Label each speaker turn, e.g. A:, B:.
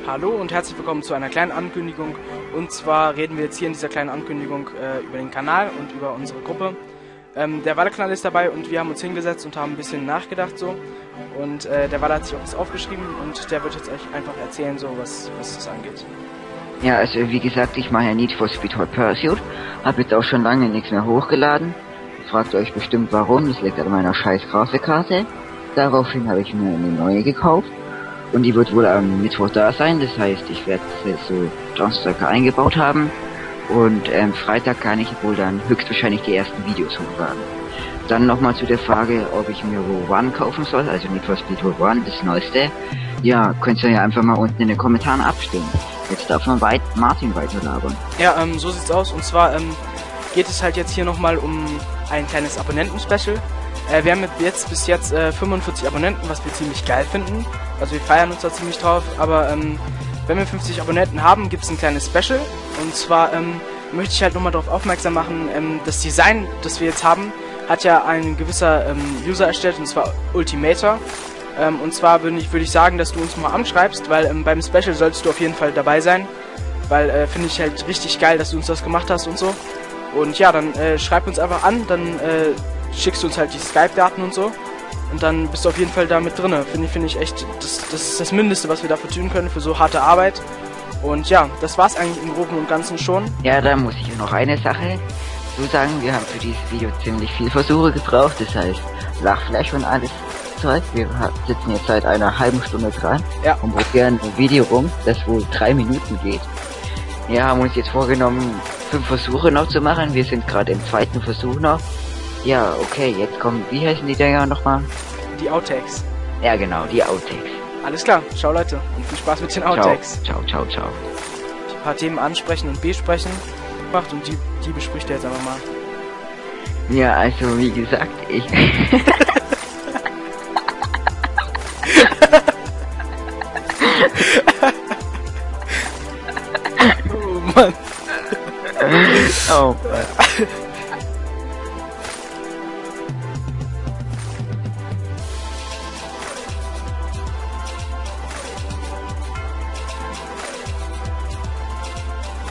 A: Hallo und herzlich willkommen zu einer kleinen Ankündigung. Und zwar reden wir jetzt hier in dieser kleinen Ankündigung über den Kanal und über unsere Gruppe. Der Walle-Kanal ist dabei und wir haben uns hingesetzt und haben ein bisschen nachgedacht so. Und der Walle hat sich auch was aufgeschrieben und der wird jetzt euch einfach erzählen, so was das angeht.
B: Ja, also wie gesagt, ich mache ja Need for Speed Hot Pursuit. Hab jetzt auch schon lange nichts mehr hochgeladen. Fragt euch bestimmt warum, das liegt an meiner scheiß Grafikkarte. Daraufhin habe ich mir eine neue gekauft. Und die wird wohl am Mittwoch da sein, das heißt, ich werde so Donnerstag eingebaut haben. Und Freitag kann ich wohl dann höchstwahrscheinlich die ersten Videos hochladen. Dann nochmal zu der Frage, ob ich mir Row One kaufen soll, also Need for Speed Row One, das neueste. Ja, könnt ihr ja einfach mal unten in den Kommentaren abstimmen. Jetzt darf man Martin weiterlabern.
A: Ja, so sieht's aus. Und zwar geht es halt jetzt hier nochmal um ein kleines Abonnenten-Special. Wir haben bis jetzt 45 Abonnenten, was wir ziemlich geil finden. Also wir feiern uns da ziemlich drauf. Aber wenn wir 50 Abonnenten haben, gibt es ein kleines Special. Und zwar möchte ich halt nochmal darauf aufmerksam machen, das Design, das wir jetzt haben, hat ja ein gewisser User erstellt, und zwar Ultimator. Und zwar würde ich sagen, dass du uns mal anschreibst, weil beim Special solltest du auf jeden Fall dabei sein. Weil finde ich halt richtig geil, dass du uns das gemacht hast und so. Und ja, dann schreib uns einfach an, dann schickst du uns halt die Skype-Daten und so. Und dann bist du auf jeden Fall da mit drinne. Finde ich echt, das ist das Mindeste, was wir dafür tun können, für so harte Arbeit. Und ja, das war's eigentlich im Groben und Ganzen schon.
B: Ja, da muss ich noch eine Sache zu sagen. Wir haben für dieses Video ziemlich viel Versuche gebraucht. Das heißt, Lachfleisch und alles Zeug. Wir sitzen jetzt seit einer halben Stunde dran und probieren ein Video rum, das wohl 3 Minuten geht. Wir haben uns jetzt vorgenommen, 5 Versuche noch zu machen. Wir sind gerade im 2. Versuch noch. Ja, okay, jetzt kommen, wie heißen die Dinger nochmal?
A: Die Outtakes.
B: Ja, genau, die Outtakes.
A: Alles klar, ciao Leute und viel Spaß mit den Outtakes.
B: Ciao.
A: Die paar Themen ansprechen und besprechen macht und die bespricht er jetzt einfach mal.
B: Ja, also wie gesagt, ich...
A: Oh Mann.
B: Oh